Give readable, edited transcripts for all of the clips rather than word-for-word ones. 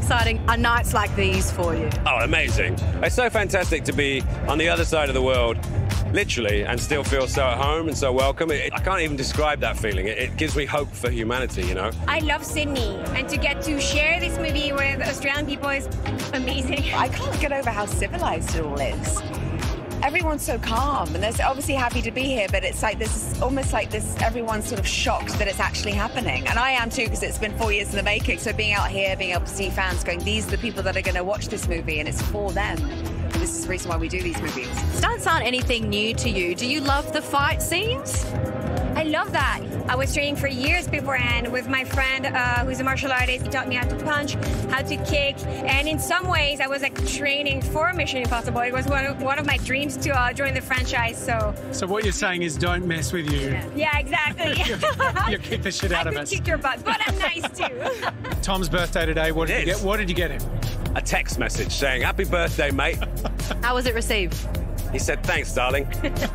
exciting are nights like these for you? Oh, amazing. It's so fantastic to be on the other side of the world, literally, and still feel so at home and so welcome. I can't even describe that feeling. It gives me hope for humanity, you know? I love Sydney, and to get to share this movie with Australian people is amazing. I can't get over how civilized it all is. Everyone's so calm, and they're obviously happy to be here, but it's like this, almost like this, everyone's sort of shocked that it's actually happening. And I am too, because it's been 4 years in the making. So being out here, being able to see fans going, these are the people that are going to watch this movie, and it's for them. And this is the reason why we do these movies. Stunts aren't anything new to you. Do you love the fight scenes? I love that. I was training for years beforehand with my friend who's a martial artist. He taught me how to punch, how to kick, and in some ways I was like training for Mission Impossible. It was one of my dreams to join the franchise. So what you're saying is don't mess with you. Yeah, exactly. You kick the shit out of I us. could kick your butt, but I'm nice too. Tom's birthday today. What did you get? What did you get him? A text message saying, "Happy birthday, mate." How was it received? He said, "Thanks, darling."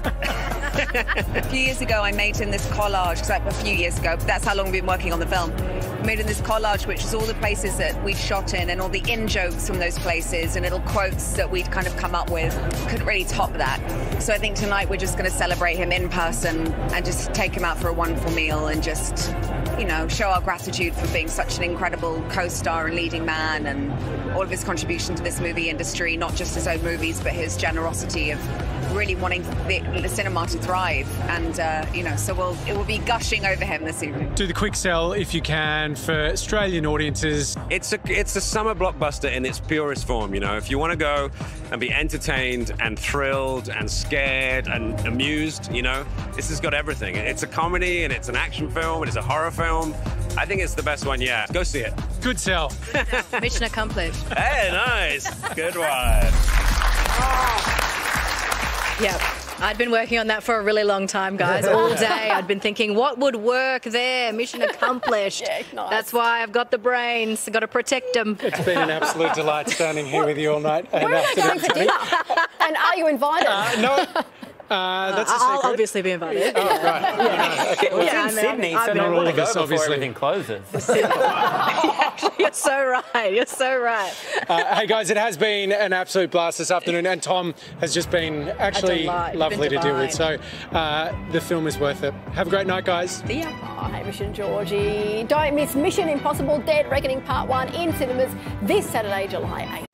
A few years ago, I made him this collage, a few years ago, but that's how long we've been working on the film. I made him this collage, which is all the places that we'd shot in and all the in-jokes from those places and little quotes that we'd kind of come up with. Couldn't really top that. So I think tonight we're just going to celebrate him in person and just take him out for a wonderful meal and just, you know, show our gratitude for being such an incredible co-star and leading man and all of his contribution to this movie industry, not just his own movies, but his generosity of really wanting the cinema to thrive. And, you know, so it will be gushing over him this evening. Do the quick sell, if you can, for Australian audiences. It's a summer blockbuster in its purest form, you know. If you want to go and be entertained and thrilled and scared and amused, you know, this has got everything. It's a comedy and it's an action film and it's a horror film. I think it's the best one yet. Go see it. Good sell. Mission accomplished. Hey, nice. Good one. Yeah, I'd been working on that for a really long time, guys. All day I'd been thinking, what would work there? Mission accomplished. Yeah, nice. That's why I've got the brains. I've got to protect them. It's been an absolute delight standing here with you all night. Where are you going for dinner? And are you invited? No. That's a secret. I'll obviously be invited. Oh, right. Yeah. Okay, well, Yeah, it's in I mean, Sydney, I've so been they all want to of go us, before obviously. everything closes. You're so right. You're so right. Hey, guys, it has been an absolute blast this afternoon, and Tom has just been actually delight. You've lovely been to deal with. So the film is worth it. Have a great night, guys. See ya. Oh, Hamish and Georgie. Don't miss Mission Impossible Dead Reckoning Part 1 in cinemas this Saturday, July 8th.